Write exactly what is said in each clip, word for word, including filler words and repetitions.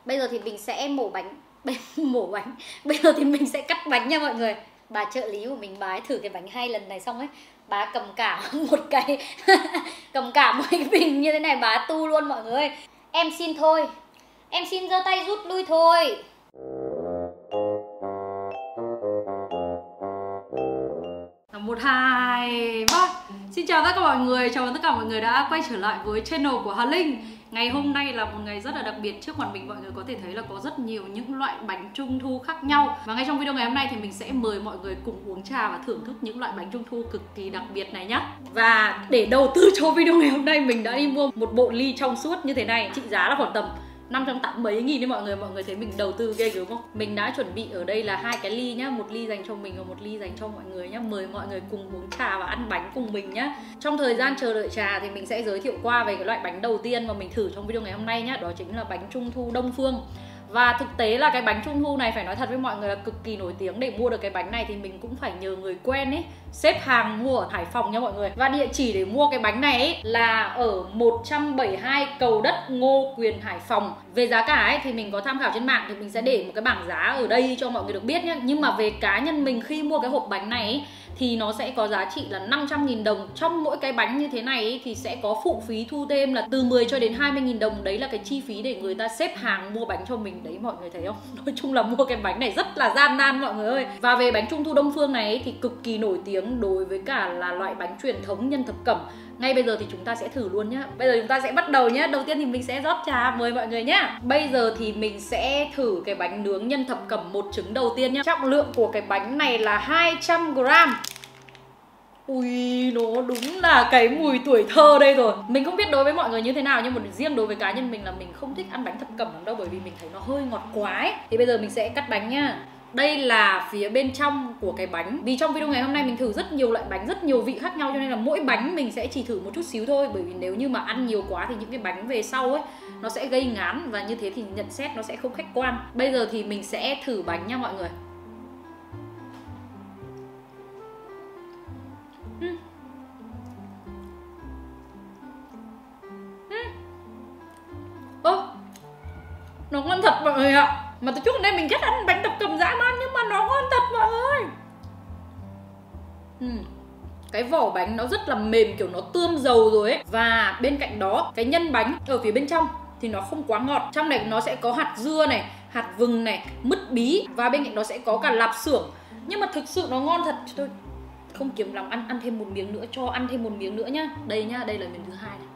Bây giờ thì mình sẽ mổ bánh. Mổ bánh. Bây giờ thì mình sẽ cắt bánh nha mọi người. Bà trợ lý của mình, bà ấy thử cái bánh hai lần này xong ấy, bà cầm cả một cái cầm cả một cái bình như thế này, bà tu luôn mọi người ơi. Em xin thôi, em xin giơ tay rút lui thôi. Một hai ba. Xin chào tất cả mọi người, chào mừng tất cả mọi người đã quay trở lại với channel của Hà Linh. Ngày hôm nay là một ngày rất là đặc biệt. Trước mặt mình mọi người có thể thấy là có rất nhiều những loại bánh trung thu khác nhau. Và ngay trong video ngày hôm nay thì mình sẽ mời mọi người cùng uống trà và thưởng thức những loại bánh trung thu cực kỳ đặc biệt này nhá. Và để đầu tư cho video ngày hôm nay, mình đã đi mua một bộ ly trong suốt như thế này, trị giá là khoảng tầm năm trăm tám mươi mấy nghìn đấy mọi người. Mọi người thấy mình đầu tư ghê gớm không? Mình đã chuẩn bị ở đây là hai cái ly nhá, một ly dành cho mình và một ly dành cho mọi người nhá. Mời mọi người cùng uống trà và ăn bánh cùng mình nhá. Trong thời gian chờ đợi trà thì mình sẽ giới thiệu qua về cái loại bánh đầu tiên mà mình thử trong video ngày hôm nay nhá. Đó chính là bánh trung thu Đông Phương. Và thực tế là cái bánh trung thu này phải nói thật với mọi người là cực kỳ nổi tiếng. Để mua được cái bánh này thì mình cũng phải nhờ người quen ấy, xếp hàng mua ở Hải Phòng nha mọi người. Và địa chỉ để mua cái bánh này ấy là ở một trăm bảy mươi hai Cầu Đất, Ngô Quyền, Hải Phòng. Về giá cả ấy thì mình có tham khảo trên mạng, thì mình sẽ để một cái bảng giá ở đây cho mọi người được biết nhé. Nhưng mà về cá nhân mình khi mua cái hộp bánh này ấy, thì nó sẽ có giá trị là năm trăm nghìn đồng. Trong mỗi cái bánh như thế này ấy, thì sẽ có phụ phí thu thêm là từ mười cho đến hai mươi nghìn đồng. Đấy là cái chi phí để người ta xếp hàng mua bánh cho mình. Đấy mọi người thấy không? Nói chung là mua cái bánh này rất là gian nan mọi người ơi. Và về bánh trung thu Đông Phương này ấy, thì cực kỳ nổi tiếng đối với cả là loại bánh truyền thống nhân thập cẩm. Ngay bây giờ thì chúng ta sẽ thử luôn nhá. Bây giờ chúng ta sẽ bắt đầu nhá. Đầu tiên thì mình sẽ rót trà mời mọi người nhá. Bây giờ thì mình sẽ thử cái bánh nướng nhân thập cẩm một trứng đầu tiên nhá. Trọng lượng của cái bánh này là hai trăm gam. Ui, nó đúng là cái mùi tuổi thơ đây rồi. Mình không biết đối với mọi người như thế nào, nhưng mà riêng đối với cá nhân mình là mình không thích ăn bánh thập cẩm lắm đâu, bởi vì mình thấy nó hơi ngọt quá ấy. Thì bây giờ mình sẽ cắt bánh nhá. Đây là phía bên trong của cái bánh. Vì trong video ngày hôm nay mình thử rất nhiều loại bánh, rất nhiều vị khác nhau, cho nên là mỗi bánh mình sẽ chỉ thử một chút xíu thôi. Bởi vì nếu như mà ăn nhiều quá thì những cái bánh về sau ấy nó sẽ gây ngán, và như thế thì nhận xét nó sẽ không khách quan. Bây giờ thì mình sẽ thử bánh nha mọi người. uhm. Uhm. Ơ, nó ngon thật mọi người ạ. Mà từ trước đến đây mình ghét ăn bánh thập cẩm dã man, nhưng mà nó ngon thật mọi người. uhm. Cái vỏ bánh nó rất là mềm, kiểu nó tươm dầu rồi ấy. Và bên cạnh đó cái nhân bánh ở phía bên trong thì nó không quá ngọt. Trong này nó sẽ có hạt dưa này, hạt vừng này, mứt bí, và bên cạnh đó sẽ có cả lạp xưởng. Nhưng mà thực sự nó ngon thật. Tôi không kiềm lòng ăn ăn thêm một miếng nữa, cho ăn thêm một miếng nữa nhá. Đây nhá, đây là miếng thứ hai này.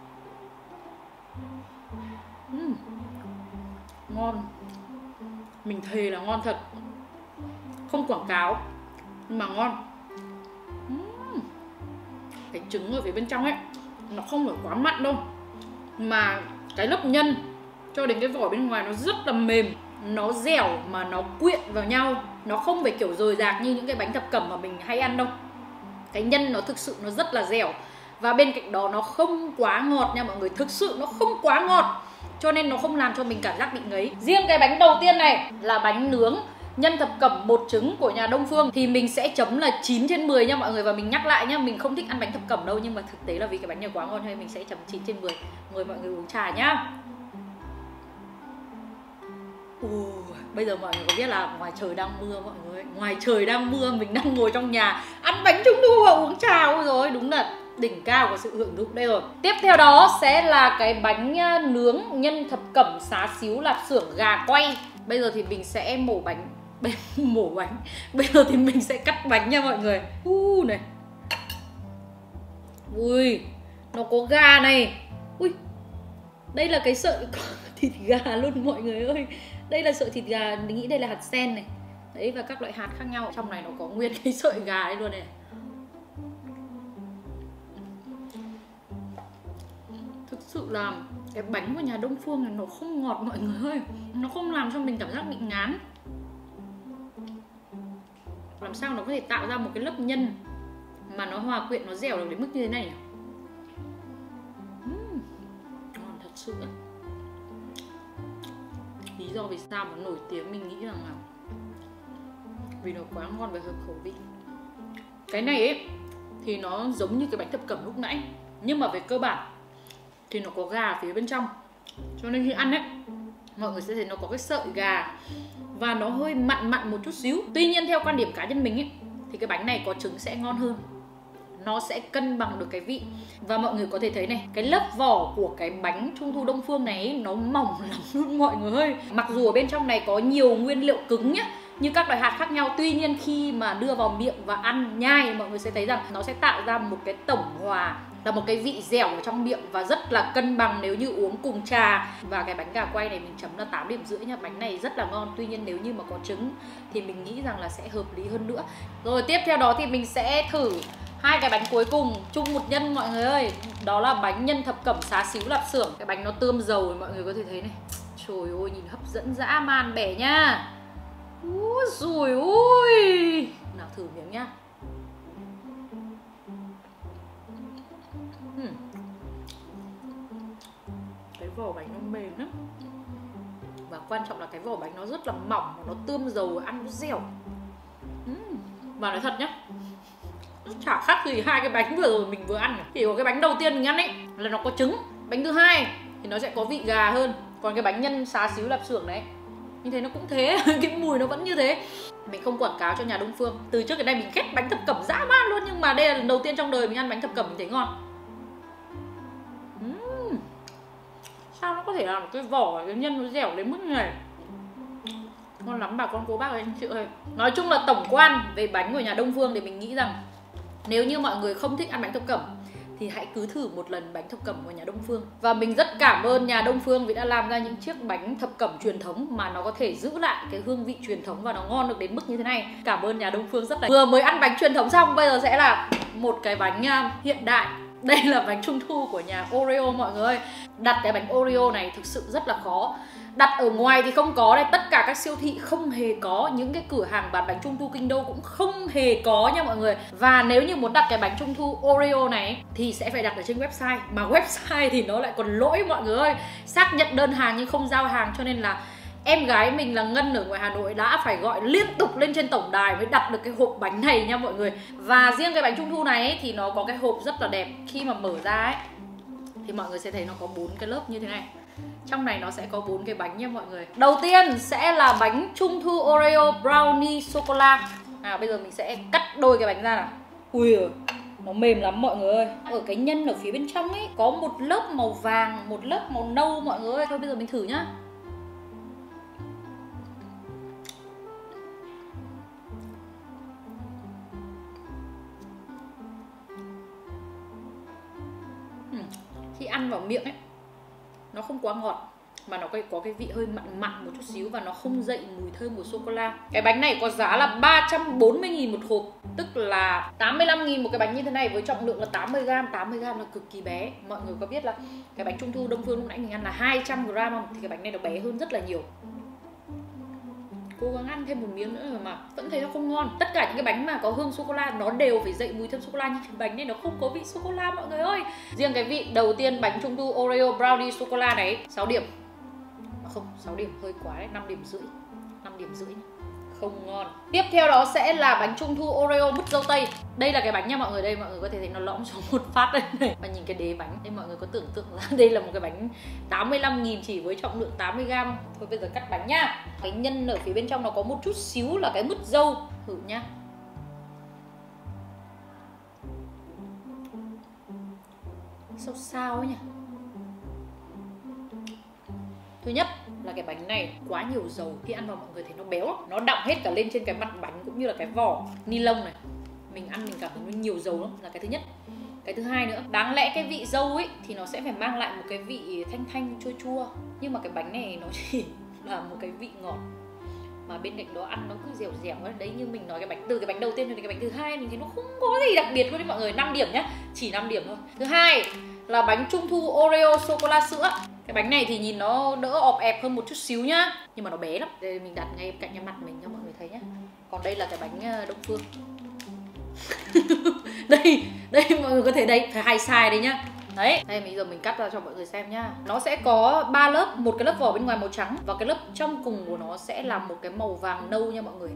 uhm. Ngon. Mình thề là ngon thật. Không quảng cáo nhưng mà ngon. uhm. Cái trứng ở phía bên trong ấy nó không phải quá mặn đâu, mà cái lớp nhân cho đến cái vỏ bên ngoài nó rất là mềm. Nó dẻo mà nó quyện vào nhau. Nó không phải kiểu rời rạc như những cái bánh thập cẩm mà mình hay ăn đâu. Cái nhân nó thực sự nó rất là dẻo. Và bên cạnh đó nó không quá ngọt nha mọi người. Thực sự nó không quá ngọt, cho nên nó không làm cho mình cảm giác bị ngấy. Riêng cái bánh đầu tiên này là bánh nướng nhân thập cẩm một trứng của nhà Đông Phương thì mình sẽ chấm là chín trên mười nha mọi người. Và mình nhắc lại nhá, mình không thích ăn bánh thập cẩm đâu, nhưng mà thực tế là vì cái bánh này quá ngon cho nên mình sẽ chấm chín trên mười. Mời mọi người uống trà nhá. Ồ, bây giờ mọi người có biết là ngoài trời đang mưa mọi người. Ngoài trời đang mưa, mình đang ngồi trong nhà ăn bánh trung thu và uống trà. Ôi rồi, đúng là đỉnh cao của sự hưởng thụ đây rồi. Tiếp theo đó sẽ là cái bánh nướng nhân thập cẩm xá xíu lạp xưởng gà quay. Bây giờ thì mình sẽ mổ bánh. Mổ bánh. Bây giờ thì mình sẽ cắt bánh nha mọi người. U này. Ui, nó có gà này. Ui, đây là cái sợi thịt gà luôn mọi người ơi. Đây là sợi thịt gà, mình nghĩ đây là hạt sen này. Đấy, và các loại hạt khác nhau. Trong này nó có nguyên cái sợi gà đây luôn này. Thực sự là cái bánh của nhà Đông Phương này nó không ngọt mọi người ơi. Nó không làm cho mình cảm giác bị ngán. Làm sao nó có thể tạo ra một cái lớp nhân mà nó hòa quyện, nó dẻo được đến mức như thế này nhỉ? uhm, Ngon thật sự. Lý do vì sao mà nổi tiếng mình nghĩ rằng là vì nó quá ngon và hợp khẩu vị. Cái này ấy thì nó giống như cái bánh thập cẩm lúc nãy, nhưng mà về cơ bản thì nó có gà phía bên trong, cho nên khi ăn ấy mọi người sẽ thấy nó có cái sợi gà và nó hơi mặn mặn một chút xíu. Tuy nhiên theo quan điểm cá nhân mình ấy, thì cái bánh này có trứng sẽ ngon hơn, nó sẽ cân bằng được cái vị. Và mọi người có thể thấy này, cái lớp vỏ của cái bánh trung thu Đông Phương này nó mỏng lắm luôn mọi người ơi. Mặc dù ở bên trong này có nhiều nguyên liệu cứng nhá, như các loại hạt khác nhau, tuy nhiên khi mà đưa vào miệng và ăn nhai, mọi người sẽ thấy rằng nó sẽ tạo ra một cái tổng hòa, là một cái vị dẻo ở trong miệng và rất là cân bằng nếu như uống cùng trà. Và cái bánh gà quay này mình chấm là tám điểm rưỡi nha. Bánh này rất là ngon, tuy nhiên nếu như mà có trứng thì mình nghĩ rằng là sẽ hợp lý hơn nữa. Rồi tiếp theo đó thì mình sẽ thử hai cái bánh cuối cùng chung một nhân mọi người ơi. Đó là bánh nhân thập cẩm xá xíu lạp xưởng. Cái bánh nó tươm dầu mọi người có thể thấy này. Trời ơi nhìn hấp dẫn dã man bẻ nha. Úi dồi ôi. Nào thử miếng nhá. uhm. Cái vỏ bánh nó mềm lắm. Và quan trọng là cái vỏ bánh nó rất là mỏng, nó tươm dầu, ăn nó dẻo. uhm. Và nói thật nhá, chả khác gì hai cái bánh vừa rồi mình vừa ăn. Chỉ có cái bánh đầu tiên mình ăn ấy là nó có trứng, bánh thứ hai thì nó sẽ có vị gà hơn. Còn cái bánh nhân xá xíu lạp xưởng đấy, như thế nó cũng thế. Cái mùi nó vẫn như thế. Mình không quảng cáo cho nhà Đông Phương, từ trước đến nay mình ghét bánh thập cẩm dã man luôn, nhưng mà đây là lần đầu tiên trong đời mình ăn bánh thập cẩm mình thấy ngon. uhm. Sao nó có thể làm cái vỏ cái nhân nó dẻo đến mức như này. Ngon lắm bà con cô bác ơi, anh chị ơi. Nói chung là tổng quan về bánh của nhà Đông Phương thì mình nghĩ rằng nếu như mọi người không thích ăn bánh thập cẩm thì hãy cứ thử một lần bánh thập cẩm của nhà Đông Phương. Và mình rất cảm ơn nhà Đông Phương vì đã làm ra những chiếc bánh thập cẩm truyền thống mà nó có thể giữ lại cái hương vị truyền thống và nó ngon được đến mức như thế này. Cảm ơn nhà Đông Phương rất là. Vừa mới ăn bánh truyền thống xong, bây giờ sẽ là một cái bánh hiện đại. Đây là bánh trung thu của nhà Oreo mọi người ơi. Đặt cái bánh Oreo này thực sự rất là khó. Đặt ở ngoài thì không có đây, tất cả các siêu thị không hề có, những cái cửa hàng bán bánh trung thu kinh đô cũng không hề có nha mọi người. Và nếu như muốn đặt cái bánh trung thu Oreo này thì sẽ phải đặt ở trên website, mà website thì nó lại còn lỗi mọi người ơi, xác nhận đơn hàng nhưng không giao hàng, cho nên là em gái mình là Ngân ở ngoài Hà Nội đã phải gọi liên tục lên trên tổng đài mới đặt được cái hộp bánh này nha mọi người. Và riêng cái bánh trung thu này ấy, thì nó có cái hộp rất là đẹp. Khi mà mở ra ấy thì mọi người sẽ thấy nó có bốn cái lớp như thế này. Trong này nó sẽ có bốn cái bánh nha mọi người. Đầu tiên sẽ là bánh trung thu Oreo brownie sô cô la. À bây giờ mình sẽ cắt đôi cái bánh ra nào. Ui giời, nó mềm lắm mọi người ơi. Ở cái nhân ở phía bên trong ấy có một lớp màu vàng, một lớp màu nâu mọi người ơi. Thôi bây giờ mình thử nhá. Khi ăn vào miệng ấy, nó không quá ngọt mà nó có cái vị hơi mặn mặn một chút xíu và nó không dậy mùi thơm của sô cô la. Cái bánh này có giá là ba trăm bốn mươi nghìn một hộp, tức là tám mươi lăm nghìn một cái bánh như thế này với trọng lượng là tám mươi gam. tám mươi gam là cực kỳ bé. Mọi người có biết là cái bánh trung thu Đông Phương lúc nãy mình ăn là hai trăm gam không? Thì cái bánh này nó bé hơn rất là nhiều. Cố gắng ăn thêm một miếng nữa rồi mà vẫn thấy nó không ngon. Tất cả những cái bánh mà có hương sô cô la nó đều phải dậy mùi thơm sô cô la, nhưng cái bánh này nó không có vị sô cô la mọi người ơi. Riêng cái vị đầu tiên bánh trung thu Oreo brownie sô cô la này sáu điểm. Không, sáu điểm hơi quá đấy, năm điểm rưỡi. năm điểm rưỡi. Không ngon. Tiếp theo đó sẽ là bánh trung thu Oreo mứt dâu tây. Đây là cái bánh nha mọi người, đây mọi người có thể thấy nó lõm xuống một phát đây này. Và nhìn cái đế bánh, đây mọi người có tưởng tượng ra đây là một cái bánh tám mươi lăm nghìn chỉ với trọng lượng tám mươi gam. Thôi bây giờ cắt bánh nhá. Cái nhân ở phía bên trong nó có một chút xíu là cái mứt dâu. Thử nhá. Sao sao ấy nhỉ. Thứ nhất là cái bánh này quá nhiều dầu, khi ăn vào mọi người thấy nó béo, nó đọng hết cả lên trên cái mặt bánh cũng như là cái vỏ ni lông này. Mình ăn mình cảm thấy nó nhiều dầu lắm, là cái thứ nhất. Cái thứ hai nữa, đáng lẽ cái vị dâu ấy thì nó sẽ phải mang lại một cái vị thanh thanh chua chua, nhưng mà cái bánh này nó chỉ là một cái vị ngọt, mà bên cạnh đó ăn nó cứ dẻo dẻo ấy. Đấy, như mình nói, cái bánh từ cái bánh đầu tiên cho đến cái bánh thứ hai mình thấy nó không có gì đặc biệt luôn đấy mọi người. Năm điểm nhá, chỉ năm điểm thôi. Thứ hai là bánh trung thu Oreo sô cô la sữa. Cái bánh này thì nhìn nó đỡ ọp ẹp hơn một chút xíu nhá, nhưng mà nó bé lắm. Đây mình đặt ngay cạnh cái mặt mình cho mọi người thấy nhá. Còn đây là cái bánh Đông Phương. Đây, đây mọi người có thể đây, phải hai size đấy nhá. Đấy, đây bây giờ mình cắt ra cho mọi người xem nhá. Nó sẽ có ba lớp, một cái lớp vỏ bên ngoài màu trắng và cái lớp trong cùng của nó sẽ là một cái màu vàng nâu nha mọi người.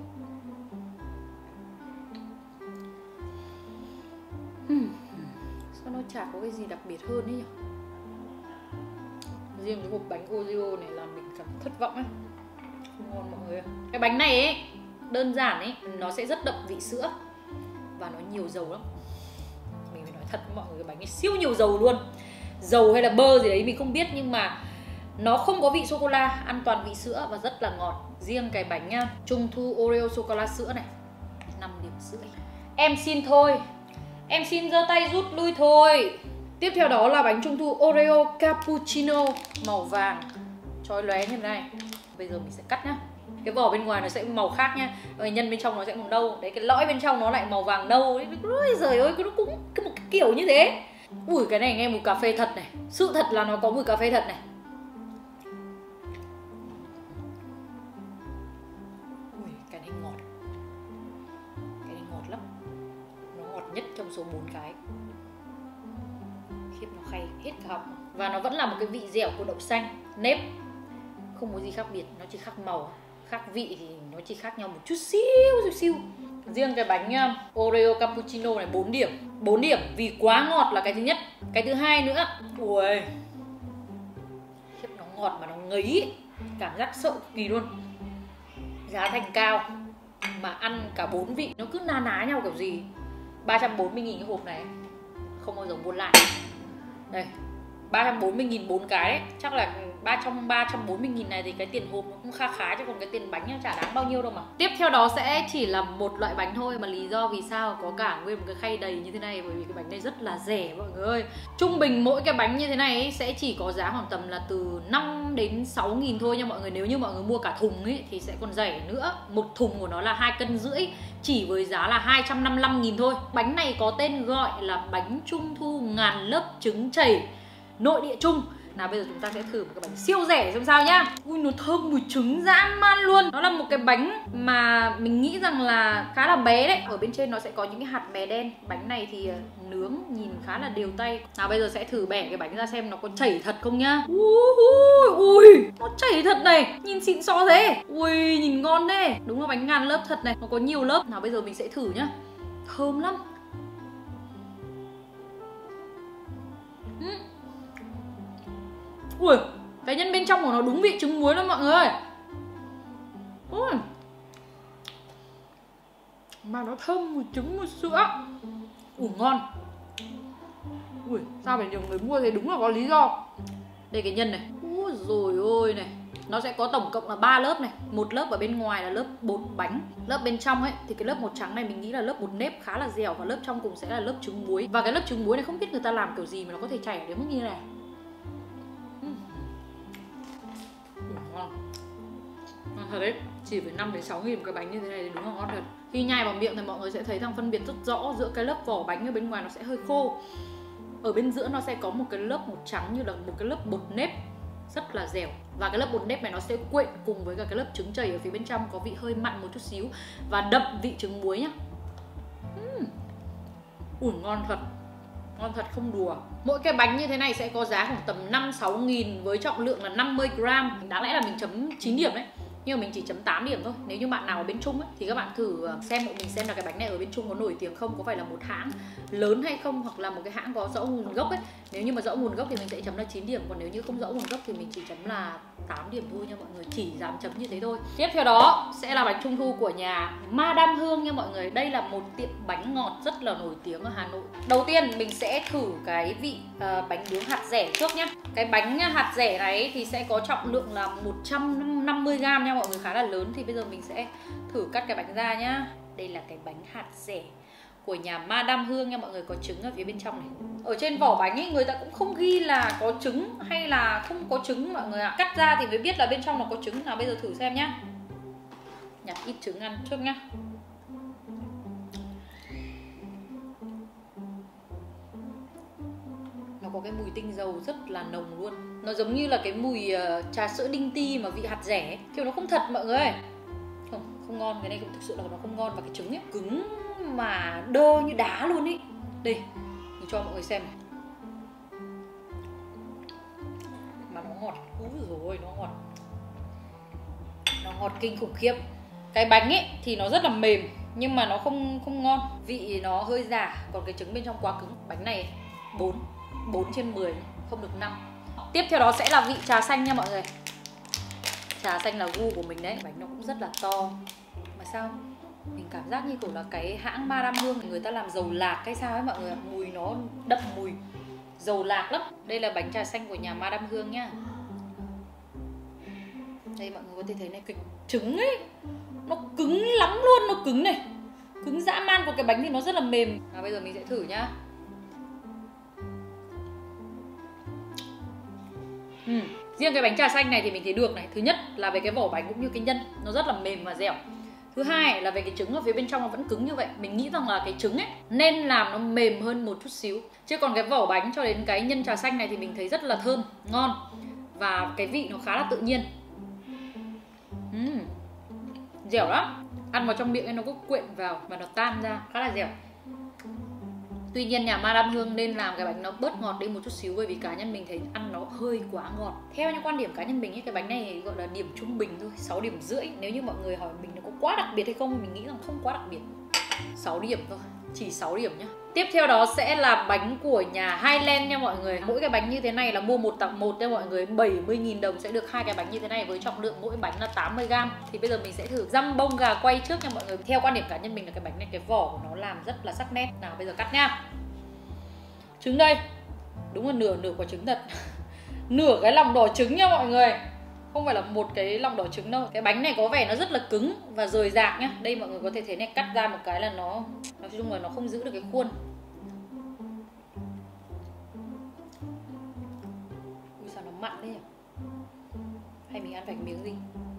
Hmm. Sao nó chả có cái gì đặc biệt hơn ấy nhỉ? Riêng cái hộp bánh Oreo này làm mình cảm thất vọng ấy. Không ngon mọi người. Cái bánh này ấy, đơn giản ấy, nó sẽ rất đậm vị sữa và nó nhiều dầu lắm. Mình phải nói thật với mọi người, cái bánh này siêu nhiều dầu luôn. Dầu hay là bơ gì đấy mình không biết, nhưng mà nó không có vị sô-cô-la, ăn toàn vị sữa và rất là ngọt. Riêng cái bánh trung thu Oreo sô-cô-la sữa này năm điểm rưỡi. Em xin thôi, em xin giơ tay rút lui thôi. Tiếp theo đó là bánh trung thu Oreo cappuccino màu vàng chói lóe như thế này. Bây giờ mình sẽ cắt nhá. Cái vỏ bên ngoài nó sẽ màu khác nhá, rồi nhân bên trong nó sẽ màu nâu. Đấy, cái lõi bên trong nó lại màu vàng nâu ấy. Ôi giời ơi, nó cũng một cái kiểu như thế. Ui, cái này nghe mùi cà phê thật này. Sự thật là nó có mùi cà phê thật này. Ui, cái này ngọt. Cái này ngọt lắm. Nó ngọt nhất trong số bốn cái. Khiếp, nó khay hết cả họng. Và nó vẫn là một cái vị dẻo của đậu xanh, nếp. Không có gì khác biệt, nó chỉ khác màu. Khác vị thì nó chỉ khác nhau một chút xíu, chút xíu. Riêng cái bánh Oreo cappuccino này bốn điểm. bốn điểm vì quá ngọt là cái thứ nhất. Cái thứ hai nữa, ui, nó ngọt mà nó ngấy, cảm giác sợ cực kỳ luôn. Giá thành cao mà ăn cả bốn vị nó cứ na ná nhau kiểu gì. Ba trăm bốn mươi nghìn cái hộp này, không bao giờ buôn lại. Đây, ba trăm bốn mươi nghìn bốn cái đấy. Chắc là ba trăm ba trăm bốn mươi nghìn này thì cái tiền hộp nó cũng khá khá, chứ còn cái tiền bánh chả đáng bao nhiêu đâu mà. Tiếp theo đó sẽ chỉ là một loại bánh thôi, mà lý do vì sao có cả nguyên một cái khay đầy như thế này, bởi vì cái bánh này rất là rẻ mọi người ơi. Trung bình mỗi cái bánh như thế này ấy sẽ chỉ có giá khoảng tầm là từ năm đến sáu nghìn thôi nha mọi người. Nếu như mọi người mua cả thùng ấy thì sẽ còn rẻ nữa. Một thùng của nó là hai cân rưỡi, chỉ với giá là hai trăm năm mươi lăm nghìn thôi. Bánh này có tên gọi là bánh trung thu ngàn lớp trứng chảy nội địa Trung. Nào bây giờ chúng ta sẽ thử một cái bánh siêu rẻ xem sao nhá. Ui, nó thơm mùi trứng dã man luôn. Nó là một cái bánh mà mình nghĩ rằng là khá là bé đấy. Ở bên trên nó sẽ có những cái hạt mè đen. Bánh này thì nướng nhìn khá là đều tay. Nào bây giờ sẽ thử bẻ cái bánh ra xem nó có chảy thật không nhá. Ui, ui, nó chảy thật này. Nhìn xịn xò thế. Ui, nhìn ngon thế. Đúng là bánh ngàn lớp thật này. Nó có nhiều lớp. Nào bây giờ mình sẽ thử nhá. Thơm lắm. uhm. Ui, cái nhân bên trong của nó đúng vị trứng muối luôn mọi người ơi. Ui, mà nó thơm mùi trứng mùi sữa. Ui, ngon. Ui, sao phải nhiều người mua thế, đúng là có lý do. Đây cái nhân này. Ui dồi ôi này. Nó sẽ có tổng cộng là ba lớp này. Một lớp ở bên ngoài là lớp bột bánh. Lớp bên trong ấy thì cái lớp bột trắng này mình nghĩ là lớp bột nếp khá là dẻo. Và lớp trong cùng sẽ là lớp trứng muối. Và cái lớp trứng muối này không biết người ta làm kiểu gì mà nó có thể chảy đến mức như này. Ngon. Ngon thật đấy. Chỉ với năm đến sáu nghìn một cái bánh như thế này thì đúng là ngon thật. Khi nhai vào miệng thì mọi người sẽ thấy rằng phân biệt rất rõ giữa cái lớp vỏ bánh ở bên ngoài nó sẽ hơi khô. Ở bên giữa nó sẽ có một cái lớp bột trắng như là một cái lớp bột nếp rất là dẻo. Và cái lớp bột nếp này nó sẽ quyện cùng với cả cái lớp trứng chảy ở phía bên trong, có vị hơi mặn một chút xíu và đậm vị trứng muối nhá. uhm. Ui, ngon thật. Ngon thật không đùa. Mỗi cái bánh như thế này sẽ có giá khoảng tầm năm sáu nghìn với trọng lượng là năm mươi gram. Đáng lẽ là mình chấm chín điểm đấy, nhưng mà mình chỉ chấm tám điểm thôi. Nếu như bạn nào ở bên Trung ấy, thì các bạn thử xem một mình xem là cái bánh này ở bên Trung có nổi tiếng không, có phải là một hãng lớn hay không, hoặc là một cái hãng có rõ nguồn gốc ấy. Nếu như mà rõ nguồn gốc thì mình sẽ chấm là chín điểm, còn nếu như không rõ nguồn gốc thì mình chỉ chấm là tám điểm thôi nha mọi người, chỉ dám chấm như thế thôi. Tiếp theo đó sẽ là bánh trung thu của nhà Madame Hương nha mọi người. Đây là một tiệm bánh ngọt rất là nổi tiếng ở Hà Nội. Đầu tiên mình sẽ thử cái vị uh, bánh nướng hạt dẻ trước nhá. Cái bánh hạt dẻ này thì sẽ có trọng lượng là một trăm năm mươi gram nha mọi người, khá là lớn. Thì bây giờ mình sẽ thử cắt cái bánh ra nhá. Đây là cái bánh hạt dẻ của nhà Madame Hương nha mọi người, có trứng ở phía bên trong này. Ở trên vỏ bánh ấy người ta cũng không ghi là có trứng hay là không có trứng mọi người ạ. Cắt ra thì mới biết là bên trong nó có trứng. Nào bây giờ thử xem nhá. Nhặt ít trứng ăn trước nhá. Nó có cái mùi tinh dầu rất là nồng luôn. Nó giống như là cái mùi uh, trà sữa đinh ti mà vị hạt dẻ ấy. Kiểu nó không thật mọi người ơi. Không, không ngon, cái này cũng thực sự là nó không ngon. Và cái trứng ấy cứng mà đơ như đá luôn ý. Đây, mình cho mọi người xem này. Mà nó ngọt, úi rồi nó ngọt. Nó ngọt kinh khủng khiếp. Cái bánh ấy thì nó rất là mềm, nhưng mà nó không không ngon. Vị nó hơi già, còn cái trứng bên trong quá cứng. Bánh này bốn, bốn trên mười, không được năm. Tiếp theo đó sẽ là vị trà xanh nha mọi người. Trà xanh là gu của mình đấy. Bánh nó cũng rất là to. Mà sao mình cảm giác như kiểu là cái hãng Madame Hương người ta làm dầu lạc hay sao ấy mọi người ạ. Mùi nó đậm mùi dầu lạc lắm. Đây là bánh trà xanh của nhà Madame Hương nhá. Đây mọi người có thể thấy này, cái trứng ấy nó cứng lắm luôn, nó cứng này, cứng dã man. Của cái bánh thì nó rất là mềm. À, bây giờ mình sẽ thử nhá. Ừ. Riêng cái bánh trà xanh này thì mình thấy được này. Thứ nhất là về cái vỏ bánh cũng như cái nhân nó rất là mềm và dẻo. Thứ hai là về cái trứng ở phía bên trong nó vẫn cứng như vậy. Mình nghĩ rằng là cái trứng ấy nên làm nó mềm hơn một chút xíu. Chứ còn cái vỏ bánh cho đến cái nhân trà xanh này thì mình thấy rất là thơm, ngon. Và cái vị nó khá là tự nhiên. uhm. Dẻo lắm. Ăn vào trong miệng ấy nó có quyện vào và nó tan ra, khá là dẻo. Tuy nhiên nhà Madame Hương nên làm cái bánh nó bớt ngọt đi một chút xíu, bởi vì cá nhân mình thấy ăn nó hơi quá ngọt. Theo những quan điểm cá nhân mình ấy, cái bánh này gọi là điểm trung bình thôi, sáu điểm rưỡi. Nếu như mọi người hỏi mình nó có quá đặc biệt hay không, mình nghĩ rằng không quá đặc biệt, sáu điểm thôi, chỉ sáu điểm nhá. Tiếp theo đó sẽ là bánh của nhà Highland nha mọi người. Mỗi cái bánh như thế này là mua một tặng một nha mọi người. bảy mươi nghìn đồng sẽ được hai cái bánh như thế này với trọng lượng mỗi bánh là tám mươi gam. Thì bây giờ mình sẽ thử dăm bông gà quay trước nha mọi người. Theo quan điểm cá nhân mình là cái bánh này, cái vỏ của nó làm rất là sắc nét. Nào bây giờ cắt nha. Trứng đây. Đúng là nửa nửa quả trứng thật. Nửa cái lòng đỏ trứng nha mọi người. Không phải là một cái lòng đỏ trứng đâu. Cái bánh này có vẻ nó rất là cứng và rời rạc nhá. Đây mọi người có thể thấy này, cắt ra một cái là nó nói chung là nó không giữ được cái khuôn. Ui sao nó mặn thế nhỉ? Hay mình ăn phải cái miếng gì?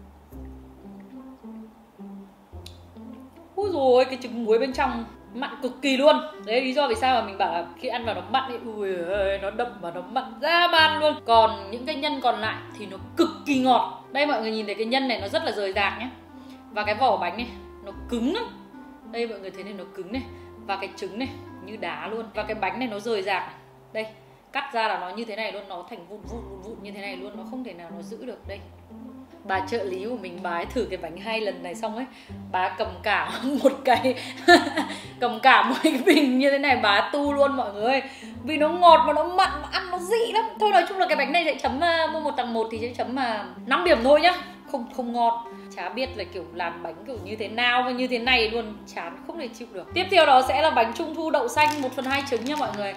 Úi dồi, cái trứng muối bên trong mặn cực kỳ luôn. Đấy lý do vì sao mà mình bảo là khi ăn vào nó mặn ấy, ui ơi, nó đậm và nó mặn ra man luôn. Còn những cái nhân còn lại thì nó cực kỳ ngọt. Đây mọi người nhìn thấy cái nhân này nó rất là rời rạc nhé. Và cái vỏ bánh này nó cứng lắm. Đây mọi người thấy này, nó cứng này. Và cái trứng này như đá luôn. Và cái bánh này nó rời rạc. Đây, cắt ra là nó như thế này luôn. Nó thành vụn vụn vụn vụn như thế này luôn. Nó không thể nào nó giữ được. Đây, bà trợ lý của mình, bà ấy thử cái bánh hai lần này xong ấy, bà cầm cả một cái cầm cả một cái bình như thế này, bà tu luôn mọi người ơi. Vì nó ngọt và nó mặn, mà ăn nó dị lắm. Thôi nói chung là cái bánh này sẽ chấm uh, mua một tặng một thì sẽ chấm mà uh, năm điểm thôi nhá. Không không ngon. Chả biết là kiểu làm bánh kiểu như thế nào và như thế này luôn, chán không thể chịu được. Tiếp theo đó sẽ là bánh trung thu đậu xanh một phần hai trứng nha mọi người.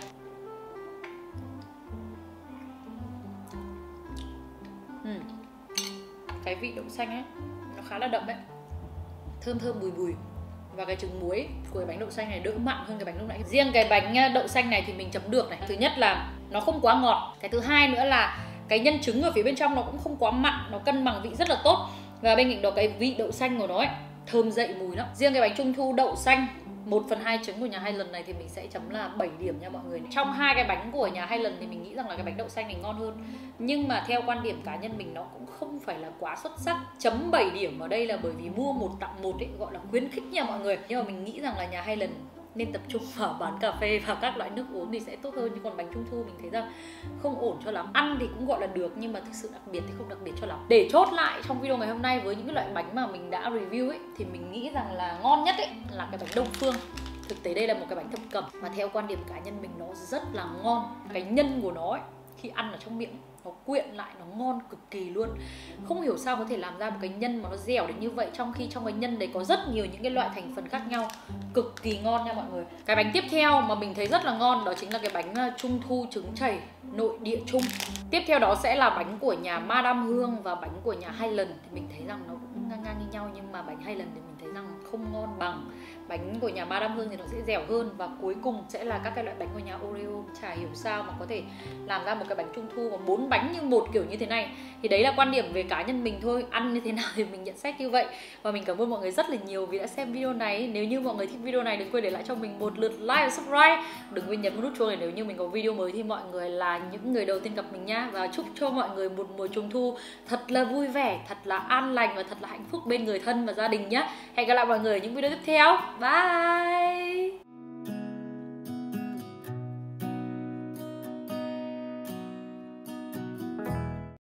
uhm. Cái vị đậu xanh ấy nó khá là đậm đấy, thơm thơm bùi bùi. Và cái trứng muối của cái bánh đậu xanh này đỡ mặn hơn cái bánh lúc nãy. Riêng cái bánh đậu xanh này thì mình chấm được này. Thứ nhất là nó không quá ngọt. Cái thứ hai nữa là cái nhân trứng ở phía bên trong nó cũng không quá mặn, nó cân bằng vị rất là tốt. Và bên cạnh đó cái vị đậu xanh của nó ấy thơm dậy mùi lắm. Riêng cái bánh trung thu đậu xanh một phần hai trứng của nhà Highland này thì mình sẽ chấm là bảy điểm nha mọi người. Trong hai cái bánh của nhà Highland thì mình nghĩ rằng là cái bánh đậu xanh này ngon hơn. Nhưng mà theo quan điểm cá nhân mình nó cũng không phải là quá xuất sắc. Chấm bảy điểm ở đây là bởi vì mua một tặng một ấy, gọi là khuyến khích nha mọi người. Nhưng mà mình nghĩ rằng là nhà Highland nên tập trung vào bán cà phê và các loại nước uống thì sẽ tốt hơn. Nhưng còn bánh trung thu mình thấy rằng không ổn cho lắm. Ăn thì cũng gọi là được nhưng mà thực sự đặc biệt thì không đặc biệt cho lắm. Để chốt lại trong video ngày hôm nay với những loại bánh mà mình đã review ấy, thì mình nghĩ rằng là ngon nhất ấy là cái bánh Đông Phương. Thực tế đây là một cái bánh thập cẩm mà theo quan điểm cá nhân mình nó rất là ngon. Cái nhân của nó ấy, khi ăn ở trong miệng nó quyện lại, nó ngon cực kỳ luôn. Không hiểu sao có thể làm ra một cái nhân mà nó dẻo đến như vậy, trong khi trong cái nhân đấy có rất nhiều những cái loại thành phần khác nhau, cực kỳ ngon nha mọi người. Cái bánh tiếp theo mà mình thấy rất là ngon đó chính là cái bánh trung thu trứng chảy nội địa Trung. Tiếp theo đó sẽ là bánh của nhà Madame Hương và bánh của nhà Highland. Thì mình thấy rằng nó cũng ngang ngang như nhau, nhưng mà bánh Highland thì mình thấy rằng không ngon bằng. Bánh của nhà Madame Hương thì nó sẽ dẻo hơn. Và cuối cùng sẽ là các cái loại bánh của nhà Oreo. Chả hiểu sao mà có thể làm ra một cái bánh trung thu mà bốn bánh như một kiểu như thế này. Thì đấy là quan điểm về cá nhân mình thôi. Ăn như thế nào thì mình nhận xét như vậy. Và mình cảm ơn mọi người rất là nhiều vì đã xem video này. Nếu như mọi người thích video này đừng quên để lại cho mình một lượt like và subscribe. Đừng quên nhấn vào nút chuông để nếu như mình có video mới thì mọi người là những người đầu tiên gặp mình nhá. Và chúc cho mọi người một mùa trung thu thật là vui vẻ, thật là an lành và thật là hạnh phúc bên người thân và gia đình nhá. Hẹn gặp lại mọi người ở những video tiếp theo. Bye.